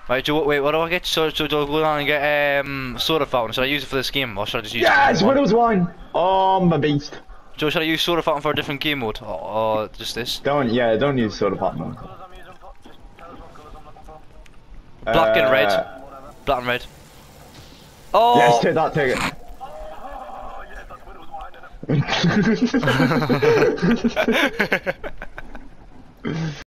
Right, wait, what do I get? So do I go down and get soda fountain? Should I use it for this game, or should I just use it for Yes, one? Widow's wine. Oh, I'm a beast. Joe, should I use soda fountain for a different game mode, or just this? Don't use soda pop, man. Black and red. Black and red. Oh! Yes, take it.